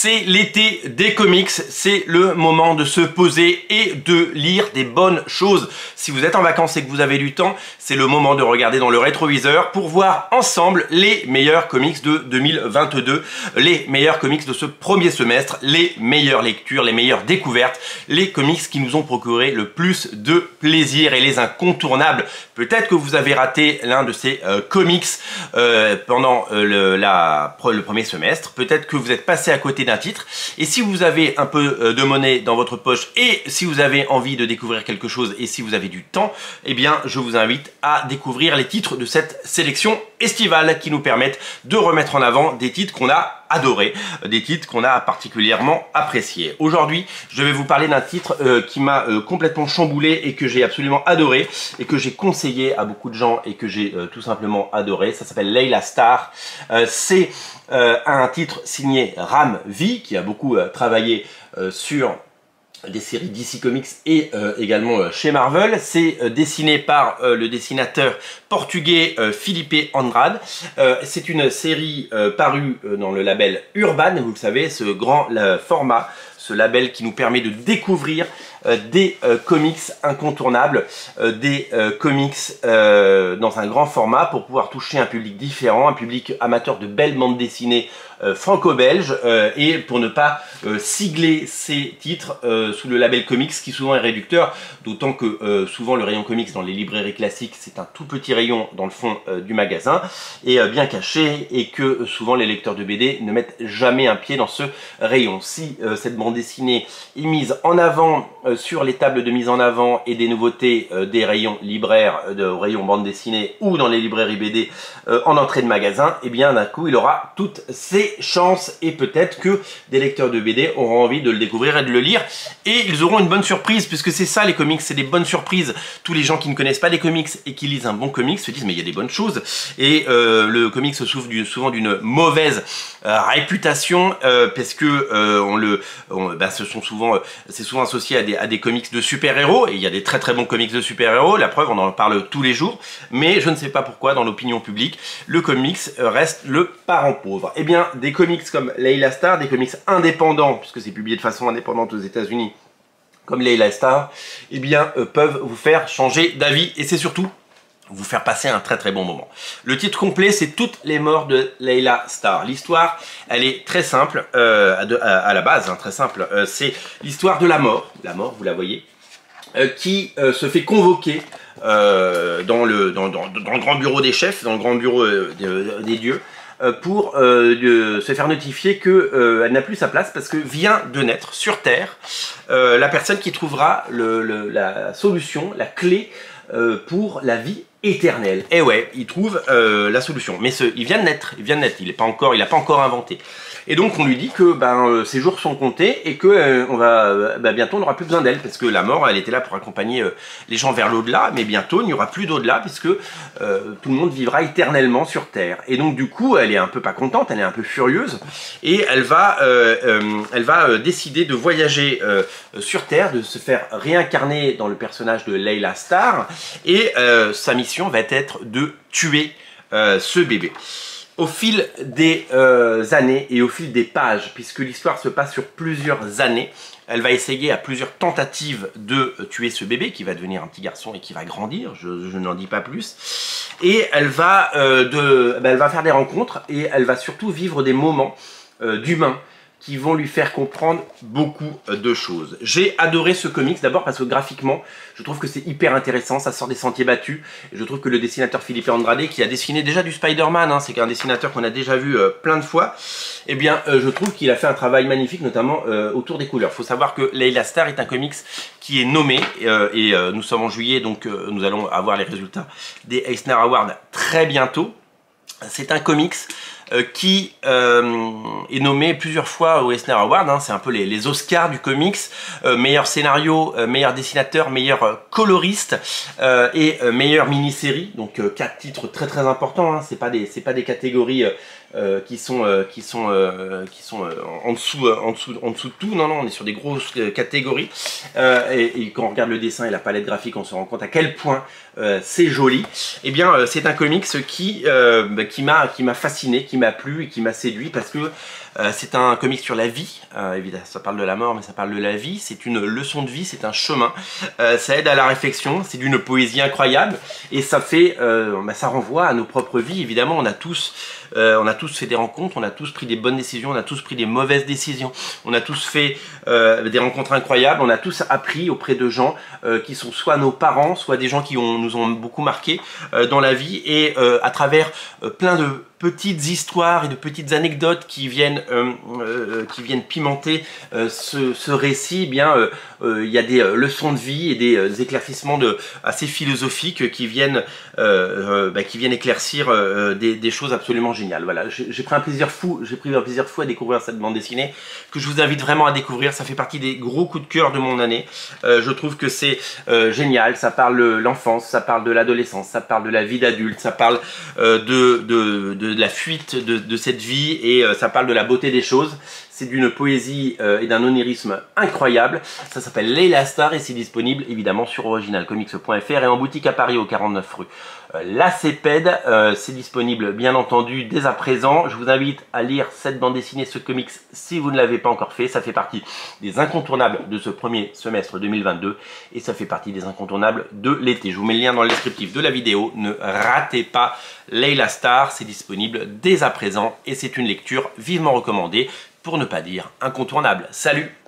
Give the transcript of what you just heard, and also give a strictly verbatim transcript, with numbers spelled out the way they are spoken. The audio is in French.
C'est l'été des comics, c'est le moment de se poser et de lire des bonnes choses. Si vous êtes en vacances et que vous avez du temps, c'est le moment de regarder dans le rétroviseur pour voir ensemble les meilleurs comics de deux mille vingt-deux, les meilleurs comics de ce premier semestre, les meilleures lectures, les meilleures découvertes, les comics qui nous ont procuré le plus de plaisir et les incontournables. Peut-être que vous avez raté l'un de ces euh, comics euh, pendant euh, le, la, le premier semestre, peut-être que vous êtes passé à côté d'un titre, et si vous avez un peu de monnaie dans votre poche et si vous avez envie de découvrir quelque chose et si vous avez du temps, eh bien je vous invite à découvrir les titres de cette sélection estivale qui nous permettent de remettre en avant des titres qu'on a adorés, des titres qu'on a particulièrement appréciés. Aujourd'hui, je vais vous parler d'un titre euh, qui m'a euh, complètement chamboulé et que j'ai absolument adoré et que j'ai conseillé à beaucoup de gens et que j'ai euh, tout simplement adoré. Ça s'appelle Layla Starr. Euh, C'est euh, un titre signé Ram V qui a beaucoup euh, travaillé euh, sur des séries D C Comics et euh, également euh, chez Marvel. C'est euh, dessiné par euh, le dessinateur portugais euh, Filipe Andrade. Euh, c'est une série euh, parue euh, dans le label Urban, vous le savez, ce grand euh, format, ce label qui nous permet de découvrir euh, des euh, comics incontournables, euh, des euh, comics euh, dans un grand format pour pouvoir toucher un public différent, un public amateur de belles bandes dessinées euh, franco-belges euh, et pour ne pas euh, sigler ces titres euh, sous le label comics qui souvent est réducteur, d'autant que euh, souvent le rayon comics dans les librairies classiques c'est un tout petit rayon dans le fond euh, du magasin et euh, bien caché, et que euh, souvent les lecteurs de B D ne mettent jamais un pied dans ce rayon. Si euh, cette bande dessinée est mise en avant euh, sur les tables de mise en avant et des nouveautés euh, des rayons libraires, euh, de rayons bande dessinée ou dans les librairies B D euh, en entrée de magasin, et eh bien d'un coup il aura toutes ses chances et peut-être que des lecteurs de B D auront envie de le découvrir et de le lire et ils auront une bonne surprise, puisque c'est ça les comics, c'est des bonnes surprises. Tous les gens qui ne connaissent pas les comics et qui lisent un bon comics se disent mais il y a des bonnes choses, et euh, le comics se souffre du, souvent d'une mauvaise euh, réputation euh, parce que euh, on le, on, bah, ce sont souvent, euh, c'est souvent associé à des, à des comics de super-héros, et il y a des très très bons comics de super-héros, la preuve on en parle tous les jours, mais je ne sais pas pourquoi dans l'opinion publique le comics reste le parent pauvre. Et bien des comics comme Layla Starr, des comics indépendants, puisque c'est publié de façon indépendante aux États-Unis, comme Layla Starr, eh bien euh, peuvent vous faire changer d'avis et c'est surtout vous faire passer un très très bon moment. Le titre complet, c'est Toutes les morts de Layla Starr. L'histoire, elle est très simple, euh, à, à, à la base, hein, très simple. Euh, c'est l'histoire de la mort, la mort, vous la voyez, euh, qui euh, se fait convoquer euh, dans, le, dans, dans, dans le grand bureau des chefs, dans le grand bureau euh, de, des dieux, pour euh, de se faire notifier qu'elle euh, n'a plus sa place parce que vient de naître sur Terre euh, la personne qui trouvera le, le, la solution, la clé euh, pour la vie éternelle. Et ouais, il trouve euh, la solution, mais ce, il vient de naître, il vient de naître, il n'est pas encore, il n'a pas encore inventé. Et donc on lui dit que ben, euh, ses jours sont comptés et que euh, on va, euh, ben, bientôt on n'aura plus besoin d'elle, parce que la mort elle était là pour accompagner euh, les gens vers l'au-delà, mais bientôt il n'y aura plus d'au-delà puisque euh, tout le monde vivra éternellement sur Terre. Et donc du coup elle est un peu pas contente, elle est un peu furieuse et elle va, euh, euh, elle va euh, décider de voyager euh, sur Terre, de se faire réincarner dans le personnage de Layla Starr, et euh, sa mission va être de tuer euh, ce bébé. Au fil des euh, années et au fil des pages, puisque l'histoire se passe sur plusieurs années, elle va essayer à plusieurs tentatives de tuer ce bébé qui va devenir un petit garçon et qui va grandir, je, je n'en dis pas plus. Et elle va, euh, de, ben elle va faire des rencontres et elle va surtout vivre des moments euh, d'humains qui vont lui faire comprendre beaucoup de choses. J'ai adoré ce comics d'abord parce que graphiquement, je trouve que c'est hyper intéressant, ça sort des sentiers battus. Et je trouve que le dessinateur Filipe Andrade, qui a dessiné déjà du Spider-Man, hein, c'est un dessinateur qu'on a déjà vu euh, plein de fois, eh bien euh, je trouve qu'il a fait un travail magnifique, notamment euh, autour des couleurs. Il faut savoir que Layla Starr est un comics qui est nommé, euh, et euh, nous sommes en juillet, donc euh, nous allons avoir les résultats des Eisner Awards très bientôt. C'est un comics euh, qui euh, est nommé plusieurs fois aux Eisner Awards, hein, c'est un peu les, les Oscars du comics, euh, meilleur scénario, euh, meilleur dessinateur, meilleur euh, coloriste euh, et euh, meilleure mini-série, donc euh, quatre titres très très importants, hein, c'est pas des c'est pas des catégories euh, euh, qui sont euh, qui sont euh, qui sont euh, en dessous euh, en dessous en dessous de tout, non non, on est sur des grosses euh, catégories euh, et, et quand on regarde le dessin et la palette graphique, on se rend compte à quel point euh, c'est joli. Et eh bien euh, c'est un comics qui euh, qui m'a qui m'a fasciné, qui m'a plu et qui m'a séduit parce que Euh, c'est un comics sur la vie, euh, évidemment ça parle de la mort mais ça parle de la vie, c'est une leçon de vie, c'est un chemin, euh, ça aide à la réflexion, c'est d'une poésie incroyable et ça fait, euh, bah, ça renvoie à nos propres vies. Évidemment on a tous Euh, on a tous fait des rencontres, on a tous pris des bonnes décisions, on a tous pris des mauvaises décisions, on a tous fait euh, des rencontres incroyables, on a tous appris auprès de gens euh, qui sont soit nos parents, soit des gens qui ont, nous ont beaucoup marqué euh, dans la vie, et euh, à travers euh, plein de petites histoires et de petites anecdotes qui viennent, euh, euh, qui viennent pimenter euh, ce, ce récit, eh bien il euh, euh, y a des euh, leçons de vie et des, euh, des éclaircissements de, assez philosophiques qui viennent, euh, euh, bah, qui viennent éclaircir euh, des, des choses absolument géniales. Voilà, j'ai pris un plaisir fou, j'ai pris un plaisir fou à découvrir cette bande dessinée que je vous invite vraiment à découvrir. Ça fait partie des gros coups de cœur de mon année. Euh, je trouve que c'est euh, génial. Ça parle de l'enfance, ça parle de l'adolescence, ça parle de la vie d'adulte, ça parle euh, de, de, de de la fuite de, de cette vie et euh, ça parle de la beauté des choses. C'est d'une poésie euh, et d'un onirisme incroyable. Ça s'appelle Layla Starr et c'est disponible évidemment sur original comics point F R et en boutique à Paris au quarante-neuf rue euh, La Cépède. Euh, c'est disponible bien entendu dès à présent. Je vous invite à lire cette bande dessinée, ce comics, si vous ne l'avez pas encore fait. Ça fait partie des incontournables de ce premier semestre deux mille vingt-deux et ça fait partie des incontournables de l'été. Je vous mets le lien dans le descriptif de la vidéo. Ne ratez pas Layla Starr, c'est disponible dès à présent et c'est une lecture vivement recommandée, pour ne pas dire incontournable. Salut!